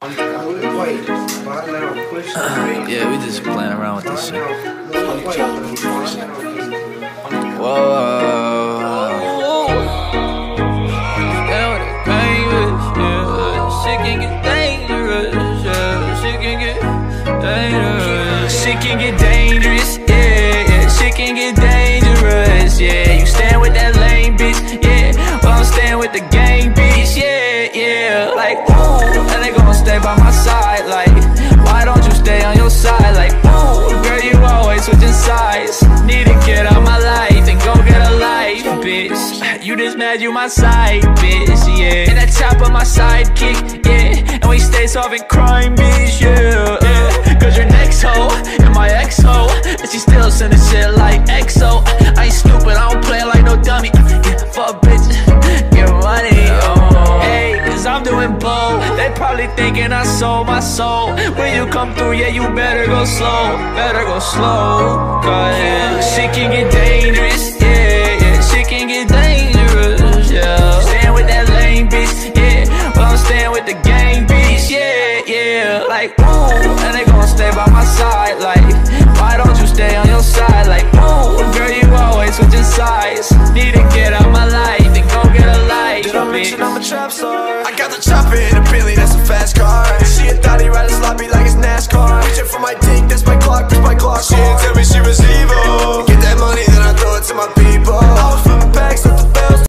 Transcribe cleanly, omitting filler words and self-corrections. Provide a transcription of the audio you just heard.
Yeah, we just playing around with this shit. Whoa. Shit can get dangerous, yeah. Shit can get dangerous. Shit can get dangerous, yeah. Shit can get dangerous, yeah. You stand with that lame bitch, yeah. Well, I'm staying with the gang bitch, yeah. Like, ooh, and they gon' stay by my side, like, why don't you stay on your side? Like, ooh, girl, you always switching sides. Need to get out my life and go get a life, bitch. You just mad you my side, bitch, yeah. And that chopper my sidekick, yeah. And we stay solving crime, bitch, yeah. Cause your next hoe and my ex-hoe, and she still sending shit like EXO. I ain't stupid, I don't play like no dummy. Yeah, fuck bitch, get money, oh. Hey, cause I'm doing both. They probably thinking I sold my soul. When you come through, yeah, you better go slow. Better go slow, cause yeah, shit can get dangerous, yeah. Shit can get dangerous, yeah. Staying with that lame bitch, yeah. Well, I'm staying with the gang bitch, yeah. Like, ooh, and they gon' stay by my side, like,